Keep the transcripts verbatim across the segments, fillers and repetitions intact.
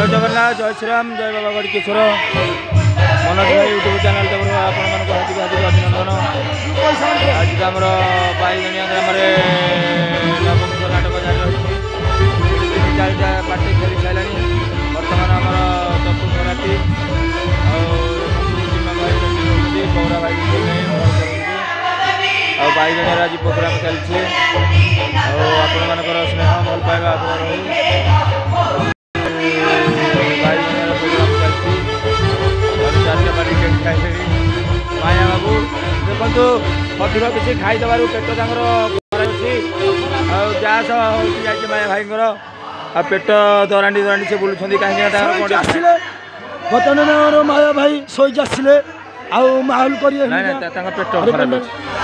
जय जगन्नाथ जय श्रीराम जय बाबा गड़किशोर मनोज भाई यूट्यूब चैनल तरफ आपण हार्दिक हार्दिक अभिनंदन। आज आमर बाईगणिया ग्राम नवबर्ष नाटक जारी रही तीन चारिटा पार्टी खेली सारा बर्तमान आमर चतुर्थ राति गौरा भाई बाईगणिया आज प्रोग्राम चलছে आपण मानकर स्नेह भल पाइबा आग्रह रही माया बाबू देखो अधिक किसी खाईदेव पेट तक गैस हो माया भाई पेट दराणी दराणी से बुलूँ कहीं बर्तमान माया भाई शोक आसिले आहुल कर पेट खराब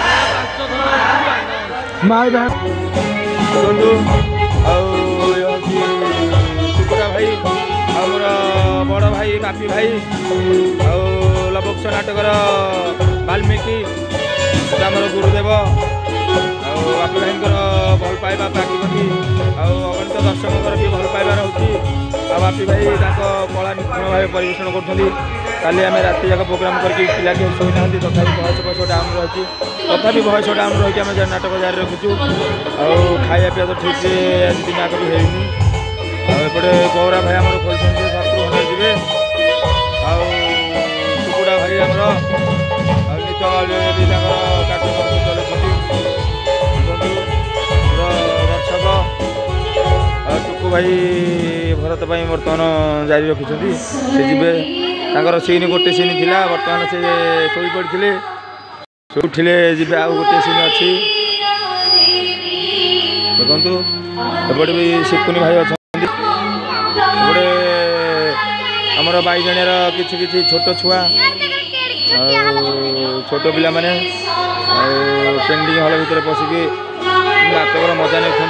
माया भाई सुकुरा भाई आमर बड़ भाई बापी भाई लबक्ष नाटकर वाल्मीकि आमर गुरुदेव आपी भाई भल पाइबा पाखिबी अगणित दर्शक भी भल पाइबा रोचे आपी भाई कला निपुण भाव परिवेशन कर काली आम राति जाक प्रोग्राम करके पिला कि शोई ना तथा भयस भयस डाउन रही तथा भयस डाउन रही आम नाटक जारी रखुचु खाया पीया तो ठीक से आज दिमाग भी होनी एपटे गौरा भाई आम खोल शत्रुघ्न जी सुकुड़ा भाई आमर नित भी कार्यक्रम चलुँच दर्शक टुकु भाई भरत भाई बर्तमान जारी रखिंट से जीवे तांकर सीन गोटे सीन थिला बर्तमान से शोई पड़ते से उठिले जीवे आउ गोटे सीन अच्छी देखु एपटे भी शिकुनी भाई अच्छा गोटे आमर बाईगणियार किसी किसी छोट छुआ छोट पिला माने पेंडिंग हल भितर पशिकी नाटकर मजा नहीं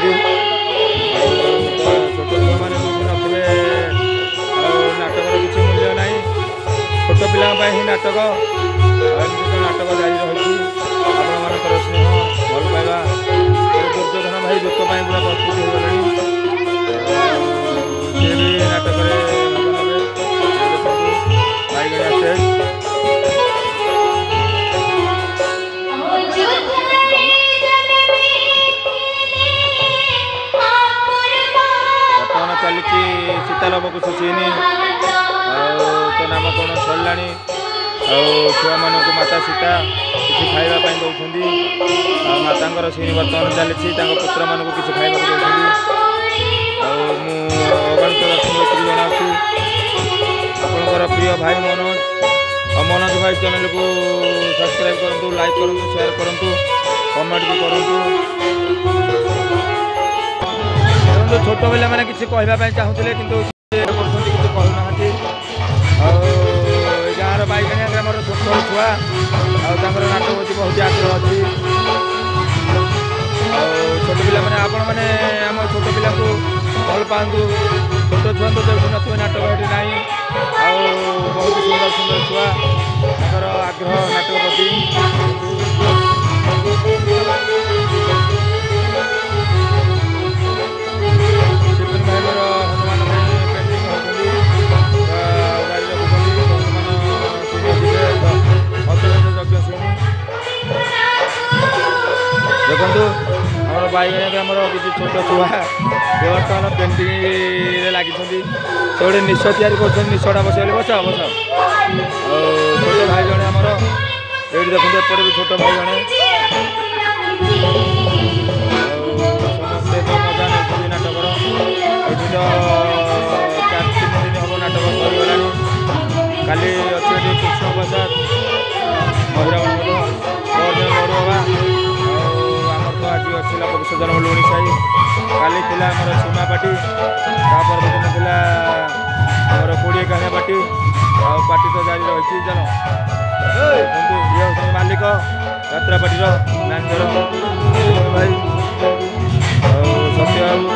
छोट छुआ मैंने नथिबे नाटकर किसी मूल्य ना छोट पिला ही नाटक नाटक जारी रही आपंकर स्नेह भल पाइबा दुर्योधन भाई दुख पूरा प्रस्तुत हो गले सी भी नाटक बाईगणिया स्टेज बर्तमान चली सीतालबकुश सीन तो नाम कौन सरला छुआ मानक माता सीता किसी खावाई दौरान माता सीन बर्तमान चली पुत्र मानक किसी खावा दौरान अगणित दर्शक जनाऊँ आपंकर प्रिय भाई मनोज और मनोज भाई चैनल को सब्सक्राइब करूँ लाइक करूँ शेयर करूँ कमेंट भी करूँ छोट पिला मैंने किसी कहवाई चाहूले कि कहना गाँव बाईगणिया ग्राम छोट छुआ आर नाटक प्रति बहुत आग्रह अच्छी छोट पिला मैंने आपण मैंने आम छोट पिला भल पातु छोट छुआ तो जो नथिबे नाटक ये ना बहुत सुंदर सुंदर छुआ आग्रह नाटक प्रति शिकुन भाई मोर हनुमान भाई पेंटिंग होती देखु आम बाईगणिया ग्राम किसी छोट छुआ बर्तमान पेंटिंग लगी गोटे निश या निशटा बस बस बस छोट भाई जड़े आमर ये देखते एपटे भी छोट भाई जड़े समस्ते तो मजा नहीं नाटकर ये तो चार तीन दिन हम नाटक सरीगला काली अच्छे कृष्ण प्रसाद महिला लड़ुआ आमर तो आज अच्छी विसर्जन लुणी साई काली थी आमर सीमा पार्टी तापर दिन थी आमर कोड़े गाँव पार्टी पार्टी तो जारी रही जन ये हूँ मालिक यात्रा पार्टी नांजर भाई सत्य बाबू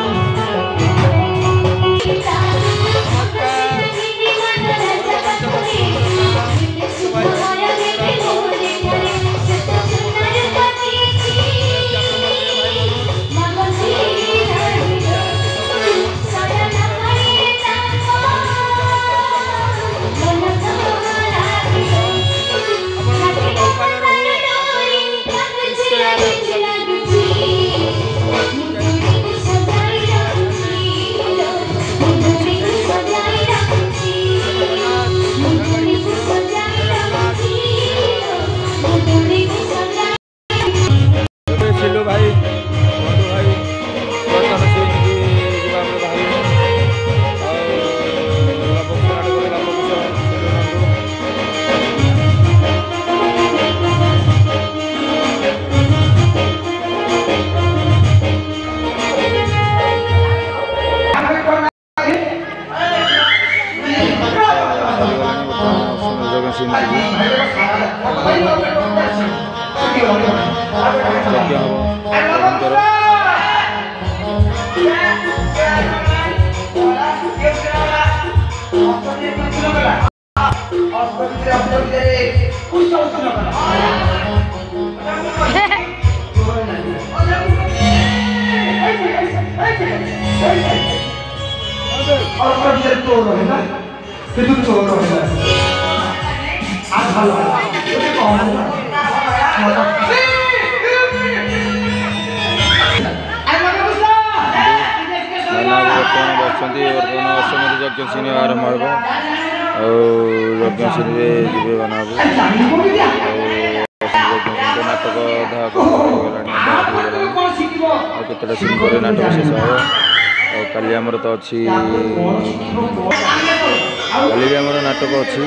बर्तमान अष्टमी यज्ञ श्रेणी आरंभ हो यज्ञ श्रेणी जीवे बनाबू नाटक केतटा सीन पर नाटक शेष हो काली आमर तो अच्छी काली भी आमर नाटक अच्छी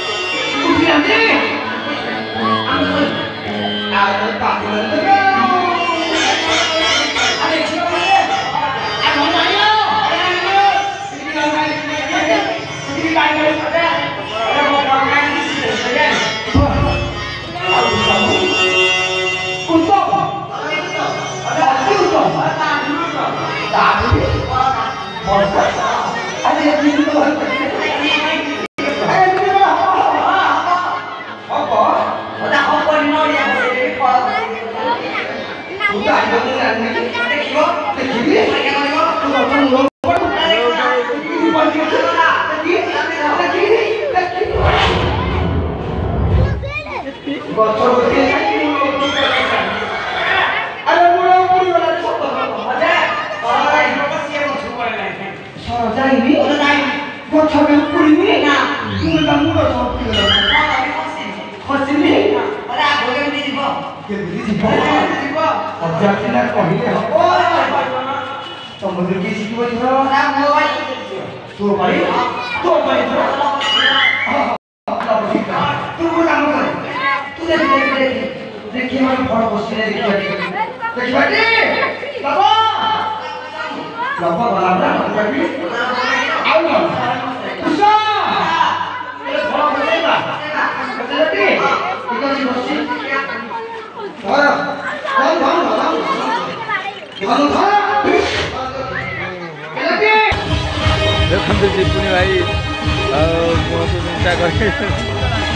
देखते जीपुनी भाई मुँह को चिंता कर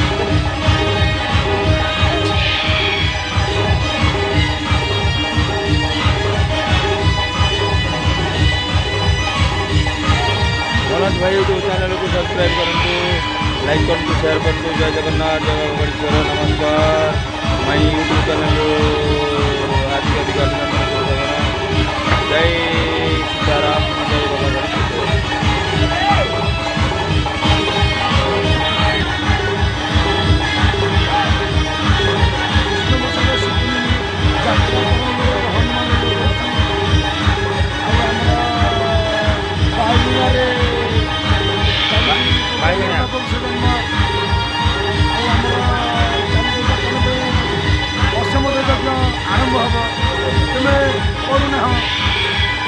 मनोज भाई यूट्यूब चैनल को सब्सक्राइब करूँ लाइक करूँ शेयर करूँ जय जगन्नाथ जय गणेश्वर नमस्कार मैं यूट्यूब चैनल आज के अधिकार जय